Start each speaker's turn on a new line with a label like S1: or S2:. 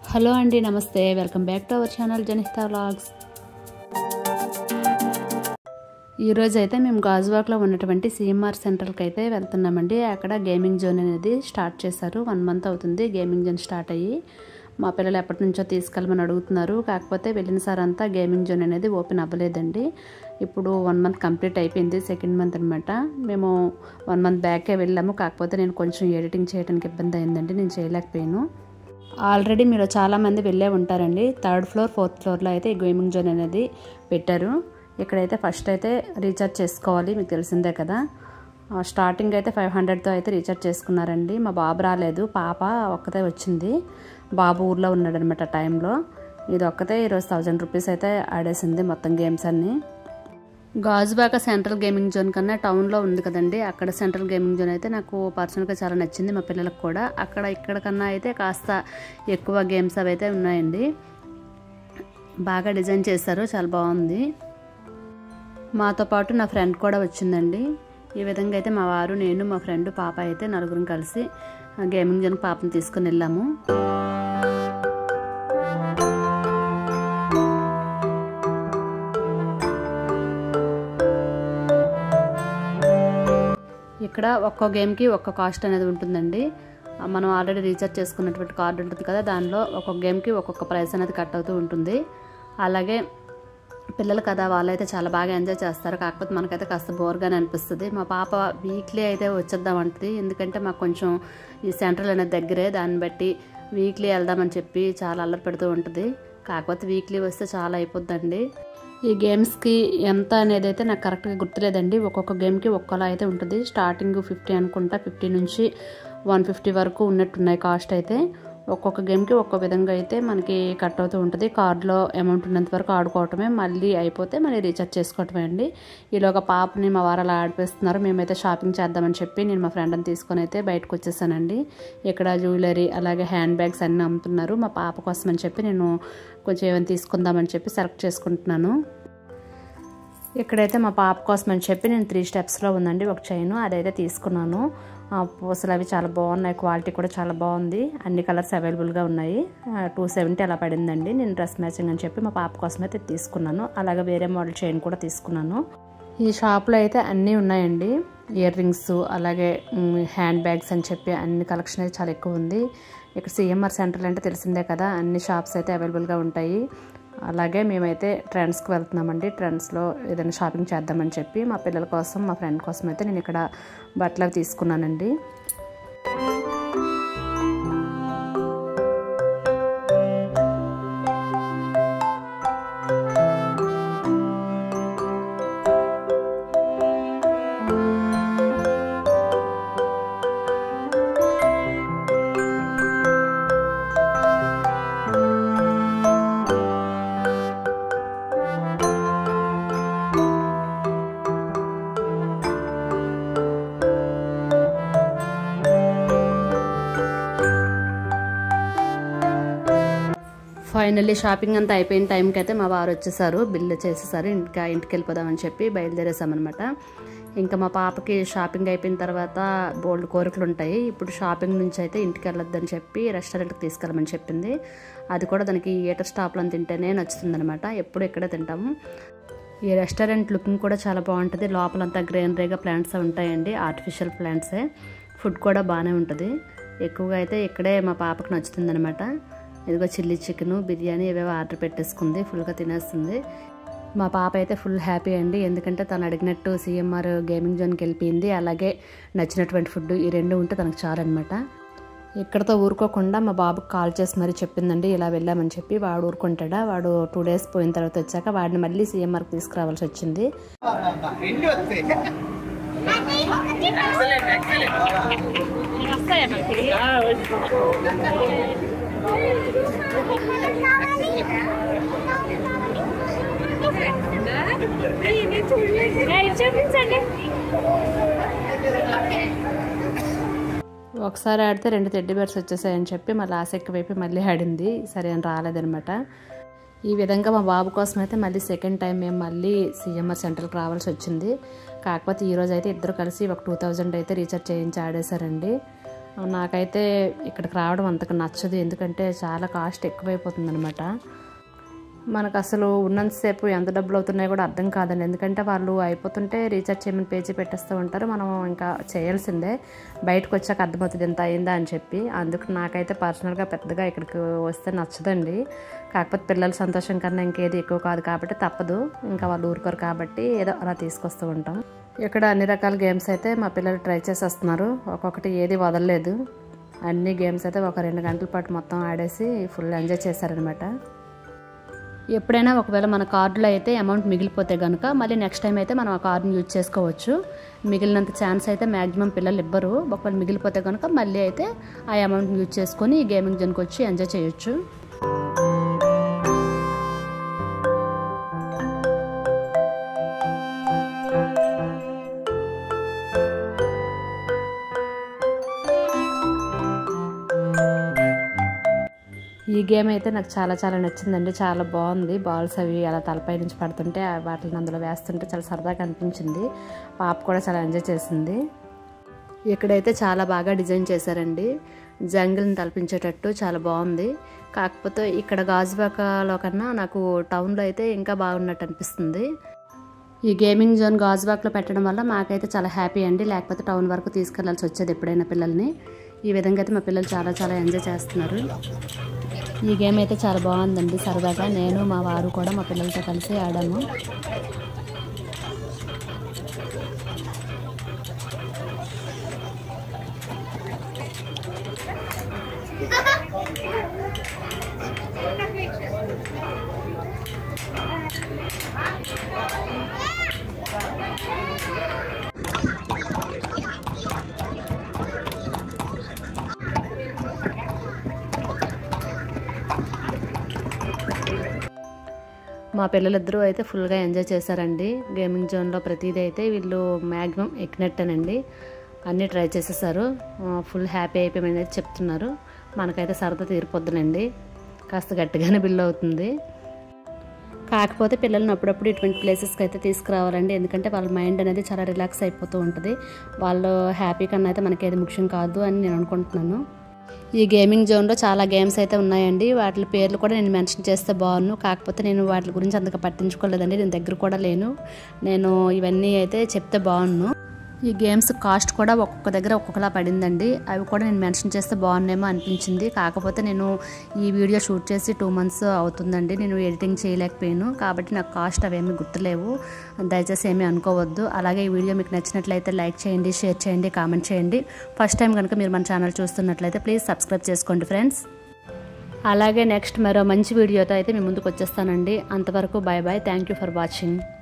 S1: Hello అండి, నమస్తే. Welcome back to our channel Janitha vlogs. ఈరోజు అయితే మేము గాజువాకలో ఉన్నటువంటి CMR సెంట్రల్కి అయితే వెళ్తున్నామండి. అక్కడ గేమింగ్ జోన్ అనేది స్టార్ట్ చేశారు. 1 మంత్ అవుతుంది గేమింగ్ జోన్ స్టార్ట్ అయ్యి. మా పిల్లలు ఎప్పటి నుంచో తీసుకెళ్ళమని అడుగుతున్నారు. కాకపోతే వెళ్ళిన సార్ అంతా గేమింగ్ జోన్ అనేది ఓపెన్ అవ్వలేదండి. ఇప్పుడు 1 మంత్ కంప్లీట్ అయిపోయింది, సెకండ్ మంత్ అనమాట. మేము 1 మంత్ బ్యాకే వెళ్ళాము. కాకపోతే నేను కొంచెం ఎడిటింగ్ చేయడానికి ఇబ్బంది అయిందండి, నేను చేయలేకపోయాను. ఆల్రెడీ మీరు చాలామంది వెళ్ళే ఉంటారండి. 3rd ఫ్లోర్ 4th ఫ్లోర్లో అయితే ఈ గేమింగ్ జోన్ అనేది పెట్టారు. ఇక్కడైతే ఫస్ట్ అయితే రీఛార్జ్ చేసుకోవాలి, మీకు తెలిసిందే కదా. స్టార్టింగ్ అయితే 500తో అయితే రీఛార్జ్ చేసుకున్నారండి. మా బాబు రాలేదు, పాప ఒక్కతే వచ్చింది. బాబు ఊర్లో ఉన్నాడనమాట టైంలో. ఇది ఒక్కతే ఈరోజు 1000 రూపీస్ అయితే ఆడేసింది మొత్తం గేమ్స్ అన్నీ. గాజువాక సెంట్రల్ గేమింగ్ జోన్ కన్నా టౌన్లో ఉంది కదండి, అక్కడ సెంట్రల్ గేమింగ్ జోన్ అయితే నాకు పర్సనల్గా చాలా నచ్చింది, మా పిల్లలకు కూడా. ఇక్కడ కన్నా అయితే కాస్త ఎక్కువ గేమ్స్ అవి అయితే ఉన్నాయండి. బాగా డిజైన్ చేశారు, చాలా బాగుంది. మాతో పాటు నా ఫ్రెండ్ కూడా వచ్చిందండి. ఈ విధంగా అయితే మా వారు, నేను, మా ఫ్రెండ్, పాప అయితే నలుగురం కలిసి గేమింగ్ జోన్కి పాపను తీసుకుని వెళ్ళాము. ఇక్కడ ఒక్కో గేమ్కి ఒక్కో కాస్ట్ అనేది ఉంటుందండి. మనం ఆల్రెడీ రీఛార్జ్ చేసుకున్నటువంటి కార్డు ఉంటుంది కదా, దానిలో ఒక్కొక్క గేమ్కి ఒక్కొక్క ప్రైస్ అనేది కట్ అవుతూ ఉంటుంది. అలాగే పిల్లలు కదా, వాళ్ళైతే చాలా బాగా ఎంజాయ్ చేస్తారు. కాకపోతే మనకైతే కాస్త బోర్గానే అనిపిస్తుంది. మా పాప వీక్లీ అయితే వచ్చేద్దామంటుంది, ఎందుకంటే మాకు కొంచెం ఈ సెంట్రల్ అనేది దగ్గరే, దాన్ని బట్టి వీక్లీ వెళ్దామని చెప్పి చాలా అల్లరి పెడుతూ ఉంటుంది. కాకపోతే వీక్లీ వస్తే చాలా అయిపోద్దండి. ఈ గేమ్స్కి ఎంత అనేది అయితే నాకు కరెక్ట్గా గుర్తులేదండి. ఒక్కొక్క గేమ్కి ఒక్కలా అయితే ఉంటుంది. స్టార్టింగ్ 50 అనుకుంటా, 50 నుంచి 150 వరకు ఉన్నట్టున్నాయి కాస్ట్ అయితే. ఒక్కొక్క గేమ్కి ఒక్కో విధంగా అయితే మనకి కట్ అవుతూ ఉంటుంది. కార్డులో అమౌంట్ ఉన్నంత వరకు ఆడుకోవటమే, మళ్ళీ అయిపోతే మళ్ళీ రీఛార్జ్ చేసుకోవటమే అండి. ఈలోగా పాపని మా వారు అలా ఆడిపిస్తున్నారు. మేమైతే షాపింగ్ చేద్దామని చెప్పి నేను మా ఫ్రెండ్ని తీసుకొని అయితే బయటకు వచ్చేసానండి. ఇక్కడ జ్యువెలరీ అలాగే హ్యాండ్ బ్యాగ్స్ అన్నీ అమ్ముతున్నారు. మా పాప కోసం అని చెప్పి నేను కొంచెం ఏమైనా తీసుకుందామని చెప్పి సెలెక్ట్ చేసుకుంటున్నాను. ఇక్కడైతే మా పాప కోసం అని చెప్పి నేను 3 స్టెప్స్లో ఉందండి ఒక చైను, అదైతే తీసుకున్నాను. పూసలు అవి చాలా బాగున్నాయి, క్వాలిటీ కూడా చాలా బాగుంది. అన్ని కలర్స్ అవైలబుల్గా ఉన్నాయి. 270 అలా పడిందండి. నేను డ్రెస్ మ్యాచింగ్ అని చెప్పి మా పాప కోసం అయితే తీసుకున్నాను. అలాగే వేరే మోడల్ చైన్ కూడా తీసుకున్నాను. ఈ షాప్లో అయితే అన్నీ ఉన్నాయండి. ఇయర్ రింగ్స్ అలాగే హ్యాండ్ బ్యాగ్స్ అని చెప్పి అన్ని కలెక్షన్ అయితే చాలా ఎక్కువ ఉంది. ఇక్కడ CMR సెంట్రల్ అంటే తెలిసిందే కదా, అన్ని షాప్స్ అయితే అవైలబుల్గా ఉంటాయి. అలాగే మేమైతే ట్రెండ్స్కి వెళ్తున్నామండి. ట్రెండ్స్లో ఏదైనా షాపింగ్ చేద్దామని చెప్పి మా పిల్లల కోసం, మా ఫ్రెండ్ కోసం అయితే నేను ఇక్కడ బట్టలు తీసుకున్నానండి. ఫైనల్లీ షాపింగ్ అంతా అయిపోయిన టైంకి అయితే మా వారు వచ్చేసారు, బిల్లు చేసేసారు. ఇంటికి వెళ్ళిపోదామని చెప్పి బయలుదేరేసామన్నమాట. ఇంకా మా పాపకి షాపింగ్ అయిపోయిన తర్వాత బోల్డ్ కోరికలు ఉంటాయి. ఇప్పుడు షాపింగ్ నుంచి అయితే ఇంటికి వెళ్ళొద్దని చెప్పి రెస్టారెంట్కి తీసుకెళ్ళమని చెప్పింది. అది కూడా దానికి ఈటర్ స్టాప్లో తింటేనే నచ్చుతుందనమాట. ఎప్పుడు ఇక్కడే తింటాము. ఈ రెస్టారెంట్ లుకింగ్ కూడా చాలా బాగుంటుంది. లోపలంతా గ్రీనరీగా ప్లాంట్స్ ఉంటాయండి, ఆర్టిఫిషియల్ ప్లాంట్సే. ఫుడ్ కూడా బాగానే ఉంటుంది. ఎక్కువగా అయితే ఇక్కడే మా పాపకు నచ్చుతుందనమాట. ఇదిగో చిల్లీ చికెను, బిర్యానీ ఇవేవో ఆర్డర్ పెట్టేసుకుంది, ఫుల్గా తినేస్తుంది. మా పాప అయితే ఫుల్ హ్యాపీ అండి, ఎందుకంటే తను అడిగినట్టు CMR గేమింగ్ జోన్కి వెళ్ళిపోయింది. అలాగే నచ్చినటువంటి ఫుడ్, ఈ 2 ఉంటే తనకు చాలన్నమాట. ఇక్కడతో ఊరుకోకుండా మా బాబుకి కాల్ చేసి మరీ చెప్పిందండి ఇలా వెళ్ళామని చెప్పి. వాడు ఊరుకుంటాడా, వాడు 2 డేస్ పోయిన తర్వాత వచ్చాక వాడిని మళ్ళీ CMRకి తీసుకురావాల్సి వచ్చింది. ఒకసారి ఆడితే 2 టెడ్డీ బేర్స్ వచ్చేసాయని చెప్పి మళ్ళీ ఆసక్తి వైపు మళ్ళీ ఆడింది. సరే అని రాలేదనమాట. ఈ విధంగా మా బాబు కోసం అయితే మళ్ళీ సెకండ్ టైం మేము మళ్ళీ CMR సెంట్రల్కి రావాల్సి వచ్చింది. కాకపోతే ఈరోజు అయితే ఇద్దరు కలిసి ఒక 2000 అయితే రీఛార్జ్ చేయించి ఆడేశారండి. నాకైతే ఇక్కడికి రావడం అంతకు నచ్చదు, ఎందుకంటే చాలా కాస్ట్ ఎక్కువైపోతుంది అనమాట. మనకు అసలు ఉన్నంతసేపు ఎంత డబ్బులు అవుతున్నాయో కూడా అర్థం కాదండి, ఎందుకంటే వాళ్ళు అయిపోతుంటే రీఛార్జ్ చేయమని పేజీ పెట్టేస్తూ ఉంటారు. మనం ఇంకా చేయాల్సిందే, బయటకు వచ్చాక అర్థమవుతుంది ఎంత అయిందా అని చెప్పి. అందుకు నాకైతే పర్సనల్గా పెద్దగా ఇక్కడికి వస్తే నచ్చదండి. కాకపోతే పిల్లల సంతోషం కన్నా ఇంకేది ఎక్కువ కాదు కాబట్టి తప్పదు, ఇంకా వాళ్ళు ఊరుకోరు కాబట్టి ఏదో అలా తీసుకొస్తూ ఉంటాం. ఇక్కడ అన్ని రకాల గేమ్స్ అయితే మా పిల్లలు ట్రై చేసి వస్తున్నారు, ఒక్కొక్కటి ఏది వదలలేదు. అన్ని గేమ్స్ అయితే ఒక 2 గంటల పాటు మొత్తం ఆడేసి ఫుల్ ఎంజాయ్ చేశారనమాట. ఎప్పుడైనా ఒకవేళ మన కార్డులో అయితే అమౌంట్ మిగిలిపోతే కనుక మళ్ళీ నెక్స్ట్ టైం అయితే మనం ఆ కార్డుని యూజ్ చేసుకోవచ్చు. మిగిలినంత ఛాన్స్ అయితే మ్యాక్సిమం పిల్లలు ఇవ్వరు. ఒకవేళ మిగిలిపోతే కనుక మళ్ళీ అయితే ఆ అమౌంట్ని యూజ్ చేసుకొని ఈ గేమింగ్ జోన్కి వచ్చి ఎంజాయ్ చేయొచ్చు. ఈ గేమ్ అయితే నాకు చాలా చాలా నచ్చిందండి, చాలా బాగుంది. బాల్స్ అవి అలా తలపై నుంచి పడుతుంటే వాటిని అందులో వేస్తుంటే చాలా సరదాగా అనిపించింది. పాప కూడా చాలా ఎంజాయ్ చేసింది. ఇక్కడైతే చాలా బాగా డిజైన్ చేశారండి, జంగిల్ని తలపించేటట్టు చాలా బాగుంది. కాకపోతే ఇక్కడ గాజువాకలో కన్నా నాకు టౌన్లో అయితే ఇంకా బాగున్నట్టు అనిపిస్తుంది. ఈ గేమింగ్ జోన్ గాజువాకలో పెట్టడం వల్ల మాకైతే చాలా హ్యాపీ అండి, లేకపోతే టౌన్ వరకు తీసుకెళ్లాల్సి వచ్చేది ఎప్పుడైనా పిల్లల్ని. ఈ విధంగా అయితే మా పిల్లలు చాలా చాలా ఎంజాయ్ చేస్తున్నారు. ఈ గేమ్ అయితే చాలా బాగుందండి, సరదాగా నేను మా వారు కూడా మా పిల్లలతో కలిసి ఆడాము. మా పిల్లలిద్దరూ అయితే ఫుల్గా ఎంజాయ్ చేశారండి. గేమింగ్ జోన్లో ప్రతిదీ అయితే వీళ్ళు మ్యాక్సిమం ఎక్కినట్టేనండి, అన్నీ ట్రై చేసేసారు. ఫుల్ హ్యాపీ అయిపోయామని అయితే చెప్తున్నారు. మనకైతే సరదా తీరిపోద్దునండి, కాస్త గట్టిగానే బిల్ అవుతుంది. కాకపోతే పిల్లల్ని అప్పుడప్పుడు ఇటువంటి ప్లేసెస్కి అయితే తీసుకురావాలండి, ఎందుకంటే వాళ్ళ మైండ్ అనేది చాలా రిలాక్స్ అయిపోతూ ఉంటుంది. వాళ్ళు హ్యాపీ కన్నా అయితే మనకి ఏది ముఖ్యం కాదు అని నేను అనుకుంటున్నాను. ఈ గేమింగ్ జోన్లో చాలా గేమ్స్ అయితే ఉన్నాయండి, వాటి పేర్లు కూడా నేను మెన్షన్ చేస్తే బాగున్నాను. కాకపోతే నేను వాటి గురించి అంతగా పట్టించుకోలేదండి, నేను దగ్గర కూడా లేను. నేను ఇవన్నీ అయితే చెప్తే బాగున్నాను. ఈ గేమ్స్ కాస్ట్ కూడా ఒక్కొక్క దగ్గర ఒక్కొక్కలా పడిందండి, అవి కూడా నేను మెన్షన్ చేస్తే బాగున్నాయేమో అనిపించింది. కాకపోతే నేను ఈ వీడియో షూట్ చేసి 2 months అవుతుందండి, నేను ఎడిటింగ్ చేయలేకపోయాను కాబట్టి నాకు కాస్ట్ అవేమీ గుర్తులేవు, దయచేసి ఏమీ అనుకోవద్దు. అలాగే ఈ వీడియో మీకు నచ్చినట్లయితే లైక్ చేయండి, షేర్ చేయండి, కామెంట్ చేయండి. ఫస్ట్ టైం కనుక మీరు మన ఛానల్ చూస్తున్నట్లయితే ప్లీజ్ సబ్స్క్రైబ్ చేసుకోండి ఫ్రెండ్స్. అలాగే నెక్స్ట్ మరో మంచి వీడియోతో అయితే మీ ముందుకు వచ్చేస్తానండి. అంతవరకు bye bye, thank you for watching.